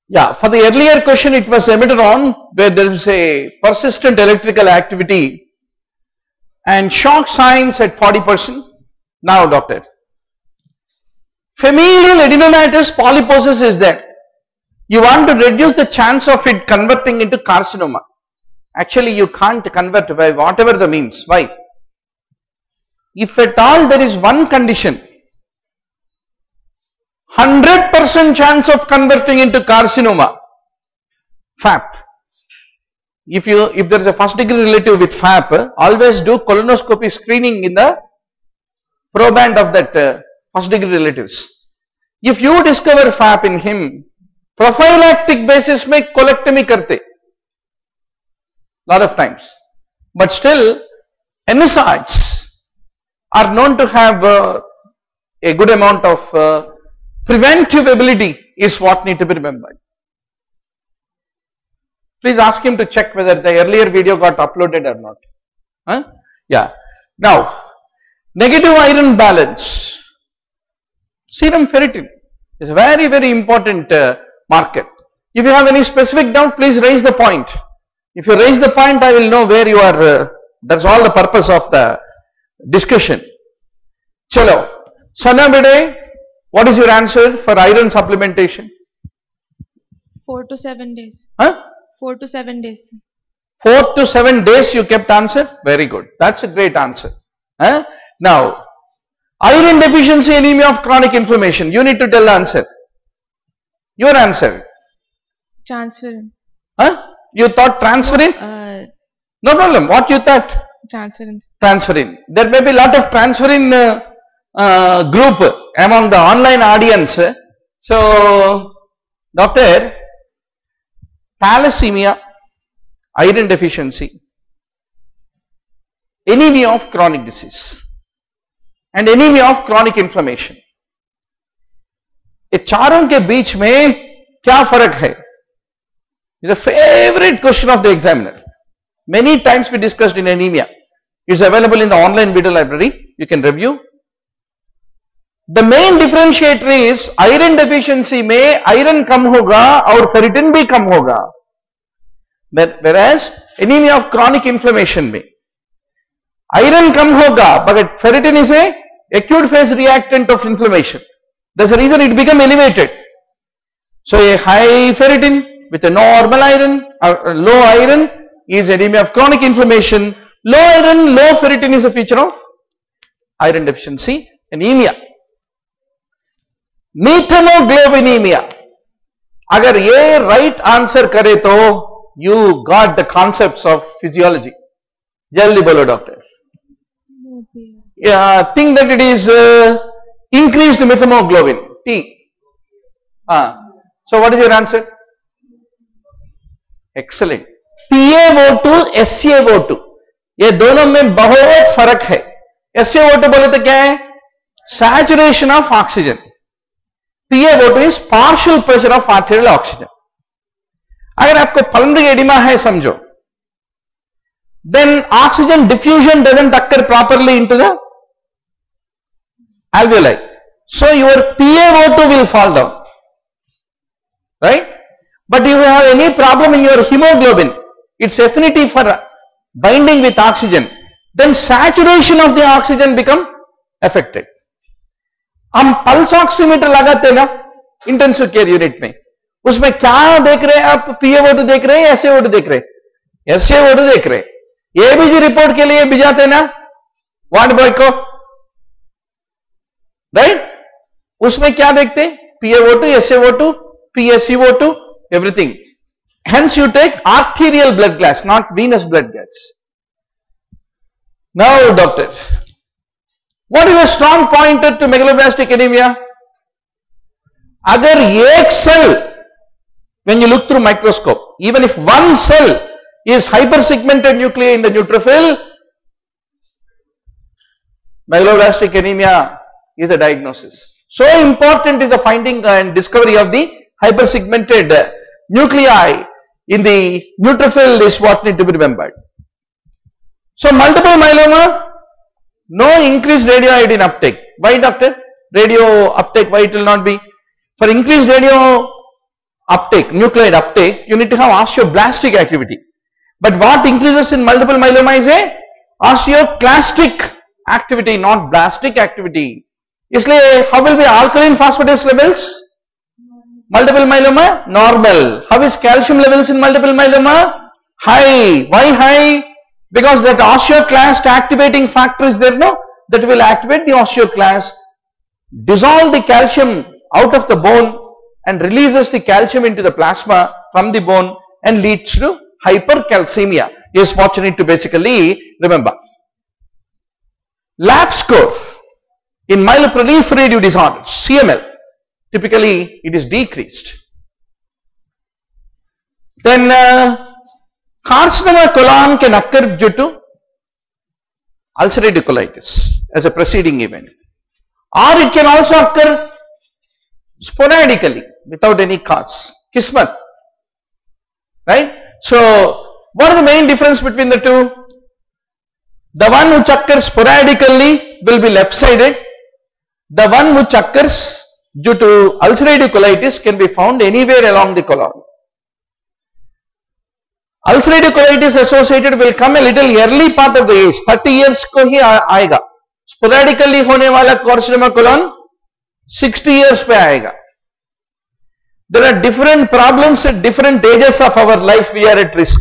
Yeah, for the earlier question it was emitteron where there is a persistent electrical activity and shock signs at 40%. Now doctor, familial adenomatous polyposis is there. You want to reduce the chance of it converting into carcinoma. Actually you can't convert by whatever the means. Why? If at all there is one condition, 100% chance of converting into carcinoma, FAP. If there is a first degree relative with FAP, always do colonoscopy screening in the proband of that first degree relatives. If you discover FAP in him, prophylactic basis mein colectomy karte, lot of times. But still, NSAIDs are known to have a good amount of preventive ability is what need to be remembered. Please ask him to check whether the earlier video got uploaded or not. Huh? Yeah. Now, negative iron balance. Serum ferritin is a very, very important marker. If you have any specific doubt, please raise the point. If you raise the point, I will know where you are. That's all the purpose of the discussion. Chalo. Sana bede, what is your answer for iron supplementation? 4 to 7 days. Huh? 4 to 7 days. 4 to 7 days you kept answer? Very good. That's a great answer. Huh? Now, iron deficiency anemia of chronic inflammation. You need to tell the answer. Your answer. Transferrin. Huh? You thought transferrin? No problem. What you thought? Transferrin. Transferrin. There may be a lot of transferrin group among the online audience. So, doctor, thalassemia, iron deficiency, anemia of chronic disease and anemia of chronic inflammation. ये चारों के बीच में क्या फर्क है? It's a favorite question of the examiner. Many times we discussed in anemia. It's available in the online video library. You can review. The main differentiator is iron deficiency में iron कम होगा और ferritin भी कम होगा. Whereas anemia of chronic inflammation में iron कम होगा, but ferritin is a acute phase reactant of inflammation. That's the reason it become elevated. So a high ferritin with a normal iron or low iron is anemia of chronic inflammation. Low iron, low ferritin is a feature of iron deficiency anemia. Methanoglobinemia. अगर ये right answer करे तो you got the concepts of physiology. जल्दी बोलो doctor. Yeah, think that it is increased methemoglobin T. So what is your answer? Excellent. PaO2, SaO2 ये दोनों में बहुत फर्क है. SaO2 बोले तो क्या है? Saturation of oxygen. PaO2 is partial pressure of arterial oxygen. अगर आपको pulmonary edema है समझो, then oxygen diffusion doesn't occur properly into the alveoli. So your PaO2 will fall down, right? But if you have any problem in your hemoglobin, its affinity for binding with oxygen, then saturation of the oxygen become affected. हम pulse oximeter लगाते ना intensive care unit में, उसमें क्या देख रहे हैं आप? PaO2 देख रहे हैं, SaO2 देख रहे हैं? SaO2 देख रहे हैं. ABG रिपोर्ट के लिए भिजाते ना वार्ड बॉय को, राइट? उसमें क्या देखते? PaO2, SaO2, PaCO2, everything. Hence you take arterial blood gas, not venous blood gas. Now doctor, what is a strong pointer to megaloblastic anemia? अगर एक cell, when you look through microscope, even if one cell is hypersegmented nuclei in the neutrophil, megaloblastic anemia is a diagnosis. So important is the finding and discovery of the hypersegmented nuclei in the neutrophil is what need to be remembered. So multiple myeloma, no increased radioiodine uptake. Why doctor? Radio uptake, why it will not be? For increased radio uptake, nucleide uptake, you need to have osteoblastic activity. But what increases in multiple myeloma is a osteoclastic activity, not blastic activity. इसलिए how will be alkaline phosphatase levels? Multiple myeloma normal. How is calcium levels in multiple myeloma? High. Why high? Because that osteoclast activating factor is there, no? That will activate the osteoclast, dissolve the calcium out of the bone and releases the calcium into the plasma from the bone and leads to hypercalcemia. Is what you need to basically remember. Lab score in myeloproliferative disorders, CML, typically it is decreased. Then carcinoma colon can occur due to ulcerative colitis as a preceding event, or it can also occur sporadically without any cause, kismat, right? So what is the main difference between the two? The one which occurs sporadically will be left sided. The one which occurs due to ulcerative colitis can be found anywhere along the colon. Ulcerative colitis associated will come a little early part of the age, 30 years को ही आएगा. Sporadically होने वाला carcinoma colon 60 years पे आएगा. There are different problems at different ages of our life. We are at risk.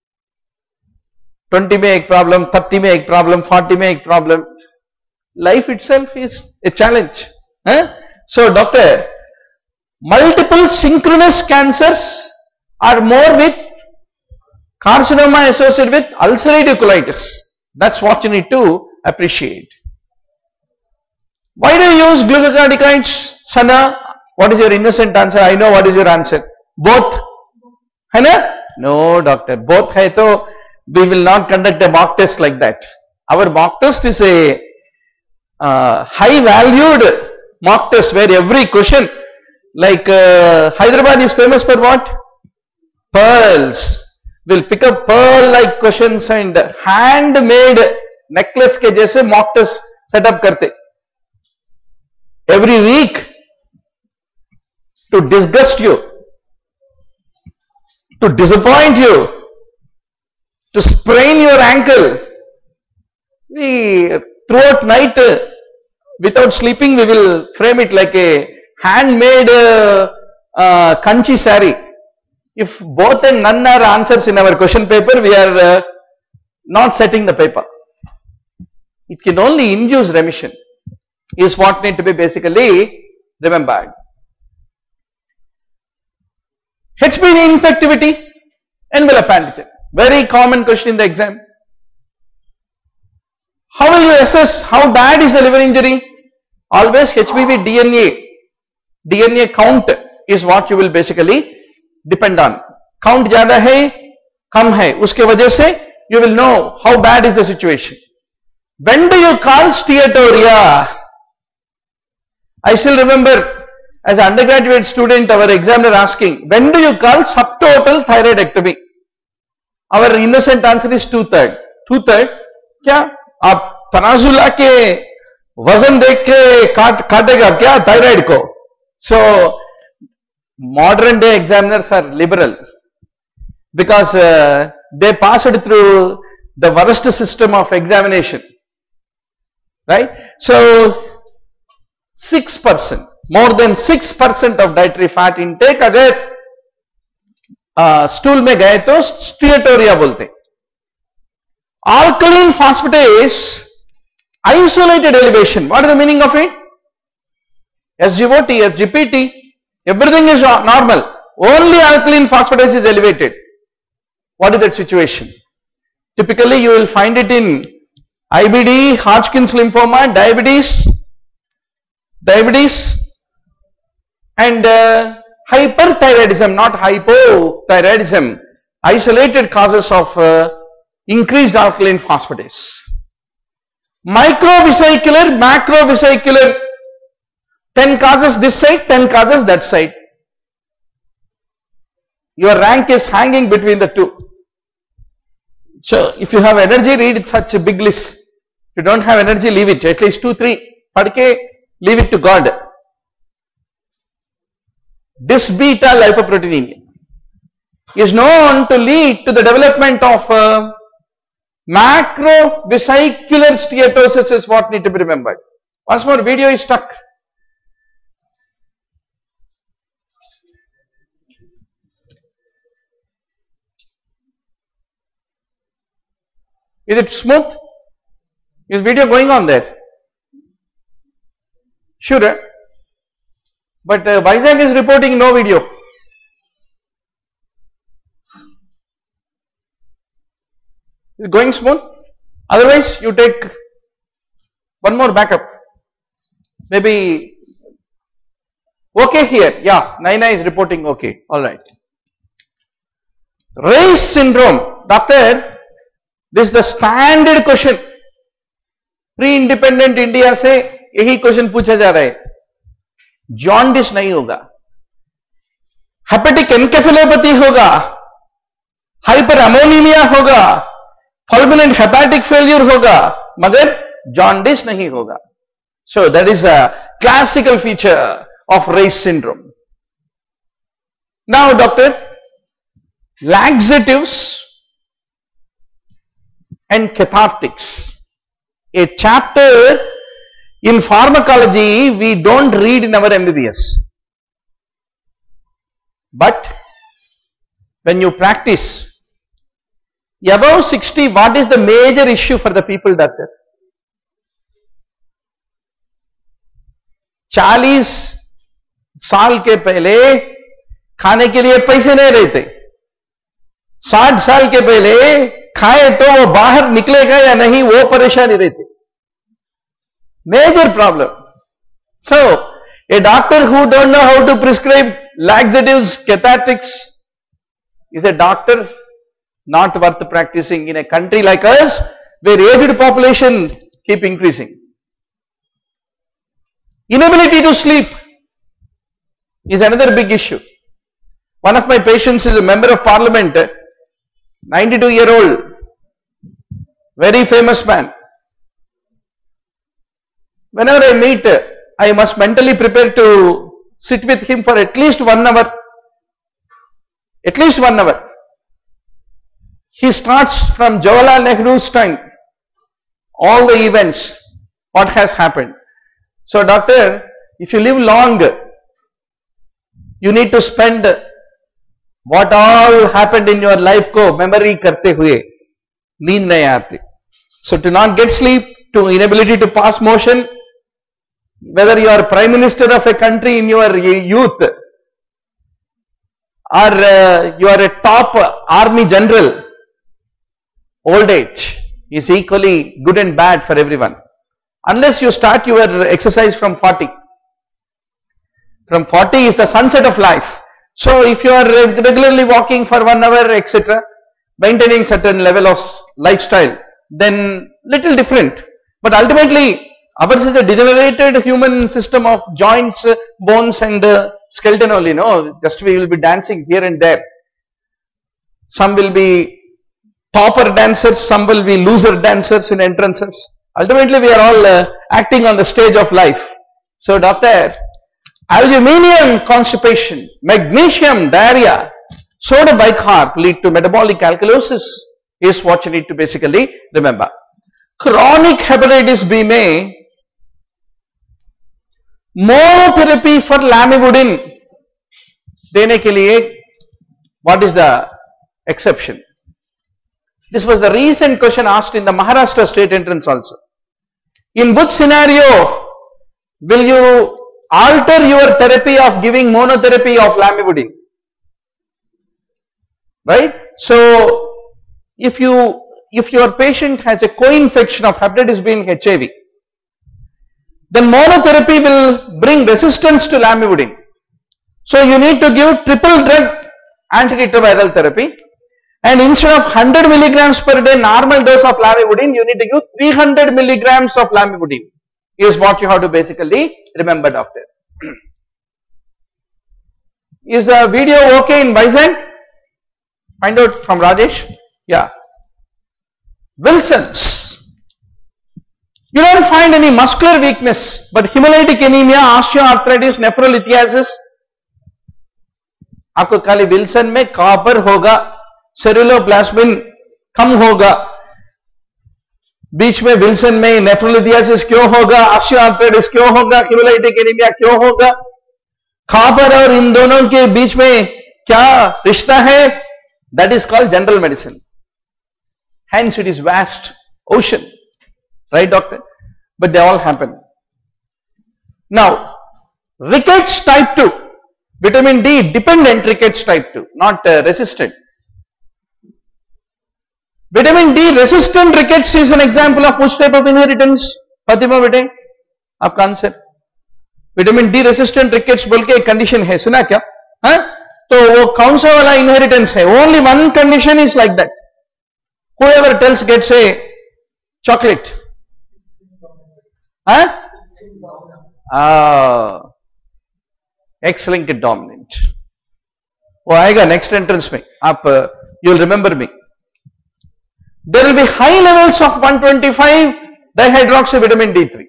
20 में एक problem, 30 में एक problem, 40 में एक problem. Life itself is a challenge. So, doctor, multiple synchronous cancers are more with carcinoma associated with ulcerative colitis. That's what you need to appreciate. Why do you use glucocorticoids, Sana? What is your innocent answer? I know what is your answer. Both. है ना? No, doctor. Both है तो we will not conduct a mock test like that. Our mock test is a high valued mock test where every question, like Hyderabad is famous for what? Pearls. We'll pick up pearl like questions and handmade necklace के जैसे mock test set up करते. Every week to disgust you, to disappoint you, to sprain your ankle. We throughout night without sleeping we will frame it like a handmade kanchi sari. If both and none are answers in our question paper, we are not setting the paper. It can only induce remission is what need to be basically remembered. HBV infectivity, envelope antigen. Very common question in the exam. How will you assess how bad is the liver injury? Always HBV DNA count is what you will basically depend on. Count ज़्यादा है, कम है, उसके वजह से you will know how bad is the situation. When do you call steatorrhea? I still remember as an undergraduate student, our examiner asking, when do you call subtotal thyroidectomy? Our innocent answer is 2/3. 2/3? क्या आप तराजू लाके वजन देख के काटेगा क्या thyroid को? So modern day examiners are liberal because they passed through the worst system of examination, right? So 6%, more than 6% of dietary fat intake अगर स्टूल में गए तो स्टीएटोरिया बोलते. Alkaline phosphatase isolated elevation. What is the meaning of it? SGOT, SGPT, everything is normal. Only alkaline phosphatase is elevated. What is that situation? Typically, you will find it in IBD, Hodgkin's lymphoma, diabetes, and hyperthyroidism, not hypothyroidism. Isolated causes of increased alkaline phosphatase. Microvesicular, macrovesicular, 10 causes this side, 10 causes that side. Your rank is hanging between the two. So, if you have energy, read such a big list. If you don't have energy, leave it. At least 2, 3. Padke, leave it to God. Dys-beta lipoproteinemia is known to lead to the development of macrovesicular steatosis is what need to be remembered. Once more, video is stuck. Is it smooth? Is video going on there? Sure. But Vizag is reporting no video. Is it going smooth? Otherwise, you take one more backup. Maybe okay here. Yeah, Naina is reporting okay. All right. Reis syndrome. Doctor, this is the standard question. Pre-independent India से यही question पूछा जा रहा है. Jaundice नहीं होगा, hepatic एन्केफेलोपैथी होगा, hyper अमोनीमिया होगा, फुलमिनेंट हेपेटिक फेल्यूर होगा, मगर जॉन्डिस नहीं होगा. So that is a classical feature of Reis syndrome. Now, doctor, laxatives and cathartics. A chapter in pharmacology we don't read in our MBBS. But when you practice, above 60, what is the major issue for the people, doctor? 40 साल के पहले खाने के लिए पैसे नहीं रहते. 60 साल के पहले खाए तो वो बाहर निकलेगा या नहीं, वो परेशानी रहती. Major problem. So, a doctor who don't know how to prescribe laxatives, cathartics is a doctor not worth practicing in a country like us, where aged population keep increasing. Inability to sleep is another big issue. One of my patients is a member of parliament, 92-year-old, very famous man. Whenever I meet, I must mentally prepare to sit with him for at least 1 hour. At least 1 hour. He starts from Jawaharlal Nehru's time, all the events, what has happened. So, doctor, if you live long, you need to spend what all happened in your life ko memory karte hue, neend nahi aati. So, to not get sleep, to inability to pass motion, whether you are prime minister of a country in your youth, or you are a top army general, old age is equally good and bad for everyone. Unless you start your exercise from 40. From 40 is the sunset of life. So, if you are regularly walking for 1 hour, etc., maintaining certain level of lifestyle, then little different. But ultimately, ours is a degenerated human system of joints, bones and skeleton only, no? Just we will be dancing here and there. Some will be topper dancers, some will be loser dancers in entrances. Ultimately, we are all acting on the stage of life. So, doctor, aluminium constipation, magnesium diarrhea, soda bicarb lead to metabolic alkalosis is what you need to basically remember. Chronic hepatitis B में monotherapy for lamivudine देने के लिए what is the exception? This was the recent question asked in the Maharashtra state entrance also. In which scenario will you alter your therapy of giving monotherapy of lamivudine? Right? So, if your patient has a co-infection of hepatitis B and HIV, then monotherapy will bring resistance to lamivudine. So, you need to give triple drug antiretroviral therapy, and instead of 100 milligrams per day normal dose of lamivudine, you need to give 300 milligrams of lamivudine is what you have to basically remember, doctor. Is the video okay in Vizag? Find out from Rajesh. Yeah. Wilson's. You don't find any muscular weakness, but hemolytic anemia, osteoarthritis, nephrolithiasis, आपको खाली Wilson में copper होगा, ceruloplasmin कम होगा, बीच में Wilson में nephrolithiasis क्यों होगा, osteoarthritis क्यों होगा, हेमोलाइटिक एनीमिया क्यों होगा, कॉपर और इन दोनों के बीच में क्या रिश्ता है, that is called general medicine. Hence it is vast ocean, right doctor? But they all happen. Now, rickets type 2, vitamin D dependent rickets type 2, not resistant. Vitamin D resistant rickets is an example of which type of inheritance? Fatima bete, आपका answer. Vitamin D resistant rickets बोल के एक condition है, सुना क्या? हाँ? तो वो कौन सा वाला इनहेरिटेंस है? Only one condition is like that. Whoever tells gets a chocolate. Huh? X-linked dominant. वो आएगा next entrance में. आप you'll remember me. There will be high levels of 125 dihydroxyvitamin D3.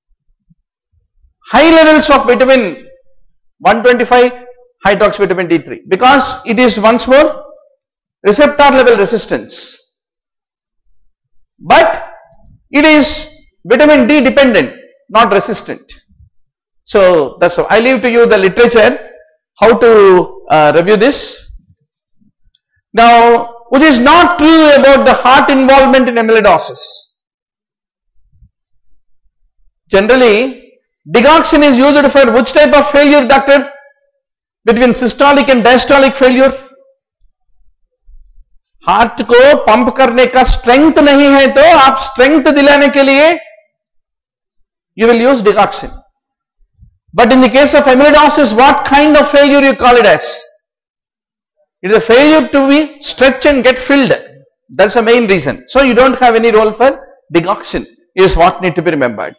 High levels of vitamin 125 hydroxyvitamin D3 because it is once more receptor level resistance. But it is vitamin D dependent, not resistant. So that's all. I leave to you the literature, how to review this. Now, which is not true about the heart involvement in amyloidosis. Generally, digoxin is used for which type of failure, doctor? Between systolic and diastolic failure. Heart को pump करने का strength नहीं है तो आप strength दिलाने के लिए you will use digoxin. But in the case of amyloidosis, what kind of failure you call it as? It is a failure to be stretch and get filled. That's a main reason. So you don't have any role for digoxin is what need to be remembered.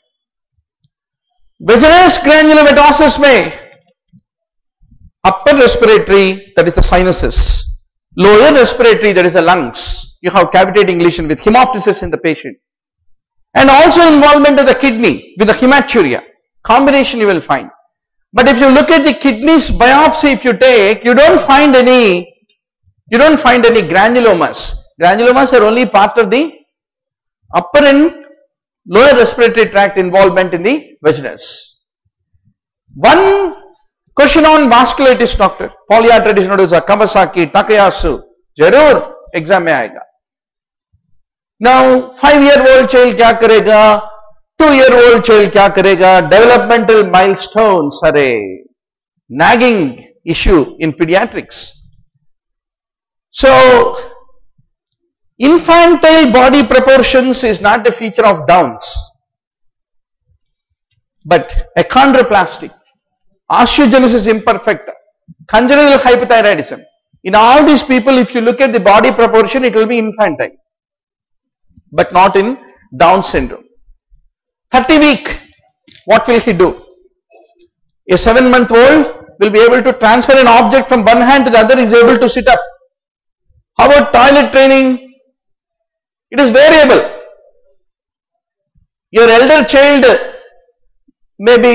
Wegener's granulomatosis में upper respiratory, that is the sinuses. Lower respiratory, that is the lungs. You have cavitating lesion with hemoptysis in the patient. And also involvement of the kidney with the hematuria. Combination you will find. But if you look at the kidneys biopsy, if you take, you don't find any granulomas. Granulomas are only part of the upper and lower respiratory tract involvement in the vaginus. One question on vasculitis, doctor. Polyarteritis nodosa, Kawasaki, Takayasu, जरूर exam में आएगा. Now 5-year-old child क्या करेगा? 2-year-old child क्या करेगा? Developmental milestones are a nagging issue in pediatrics. So infantile body proportions is not a feature of Downs, but achondroplastic. Osteogenesis imperfecta, congenital hypothyroidism. In all these people, if you look at the body proportion, it will be infantile, but not in Down syndrome. 30 week, what will he do? A 7-month-old will be able to transfer an object from one hand to the other, is able to sit up. How about toilet training? It is variable. Your elder child may be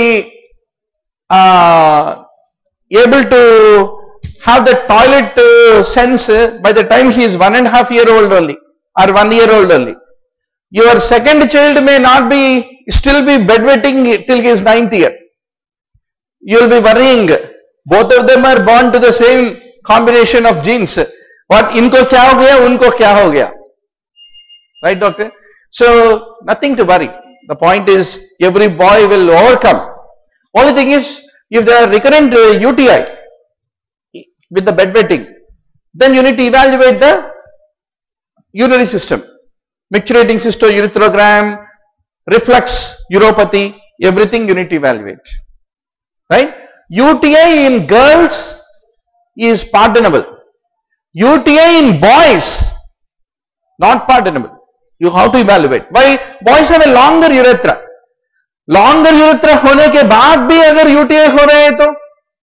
able to have the toilet sense by the time he is 1.5-year-old only or 1-year-old only. Your second child may not be, still be bedwetting till he is 9th year. You will be worrying. Both of them are born to the same combination of genes. What inko kya ho gaya, unko kya ho gaya. Right, doctor? So nothing to worry. The point is every boy will overcome. Only thing is, if there are recurrent UTI with the bedwetting, then you need to evaluate the urinary system. Micturating cystourethrogram, reflux uropathy, everything you need to evaluate. Right? UTI in girls is pardonable. UTI in boys, not pardonable. You have to evaluate. Why? Boys have a longer urethra. Longer urethra होने के बाद भी अगर UTI हो रहे हैं तो